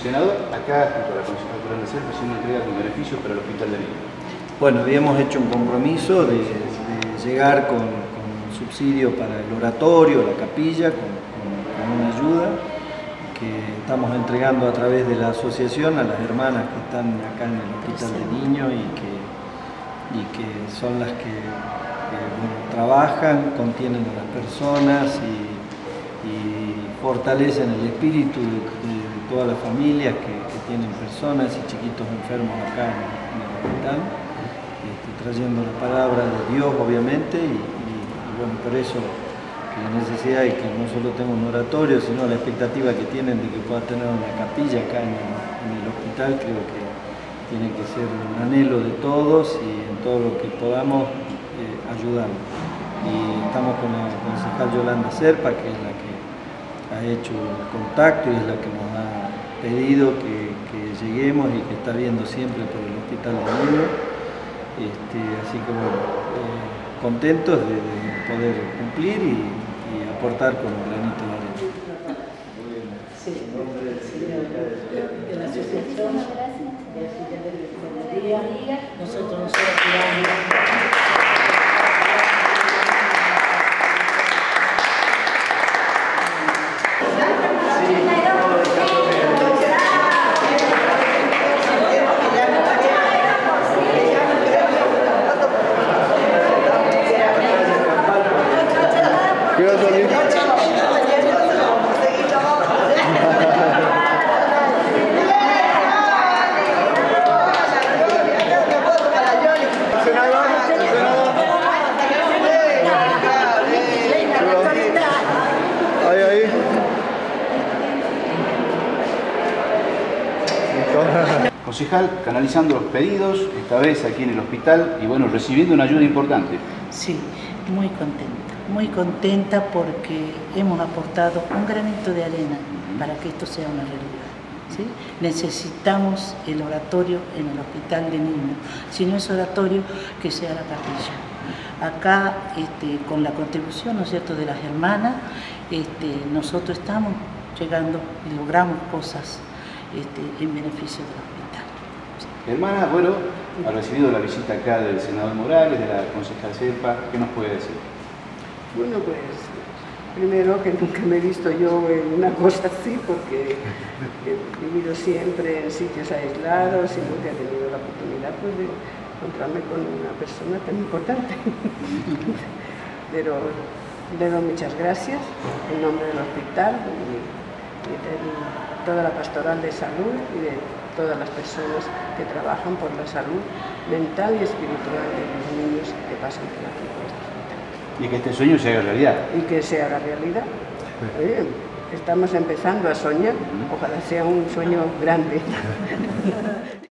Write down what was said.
Senador, acá junto a la concejal Yolanda Serpa haciendo una entrega con beneficios para el Hospital de Niños. Bueno, habíamos hecho un compromiso de llegar con subsidio para el oratorio, la capilla, con una ayuda que estamos entregando a través de la asociación a las hermanas que están acá en el Hospital de Niños y que son las que bueno, trabajan, contienen a las personas y fortalecen el espíritu de todas las familias que tienen personas y chiquitos enfermos acá en el hospital, trayendo la palabra de Dios obviamente y bueno, por eso la necesidad de que no solo tenga un oratorio, sino la expectativa que tienen de que pueda tener una capilla acá en el hospital, creo que tiene que ser un anhelo de todos y en todo lo que podamos ayudar. Y estamos con la concejal Yolanda Serpa, que es la que ha hecho el contacto y es la que nos ha pedido que lleguemos y que está viendo siempre por el Hospital de Niños. Así que bueno, contentos de poder cumplir y aportar con un granito de arena. Sí, de la asociación, nosotros nos Concejal, canalizando los pedidos, esta vez aquí en el hospital y bueno, recibiendo una ayuda importante. Sí, muy contenta porque hemos aportado un granito de arena para que esto sea una realidad. ¿Sí? Necesitamos el oratorio en el Hospital de Niños, si no es oratorio, que sea la capilla. Acá, con la contribución, ¿no es cierto?, de las hermanas, nosotros estamos llegando y logramos cosas en beneficio del hospital. Hermana, bueno, ha recibido la visita acá del senador Morales, de la concejal Serpa, ¿qué nos puede decir? Bueno, pues, primero que nunca me he visto yo en una cosa así, porque he vivido siempre en sitios aislados y nunca he tenido la oportunidad pues, de encontrarme con una persona tan importante. Pero le doy muchas gracias en nombre del hospital y de toda la pastoral de salud y de todas las personas que trabajan por la salud mental y espiritual de los niños que pasan por aquí por este hospital. Y que este sueño se haga realidad. Y que se haga realidad. Estamos empezando a soñar, ojalá sea un sueño grande.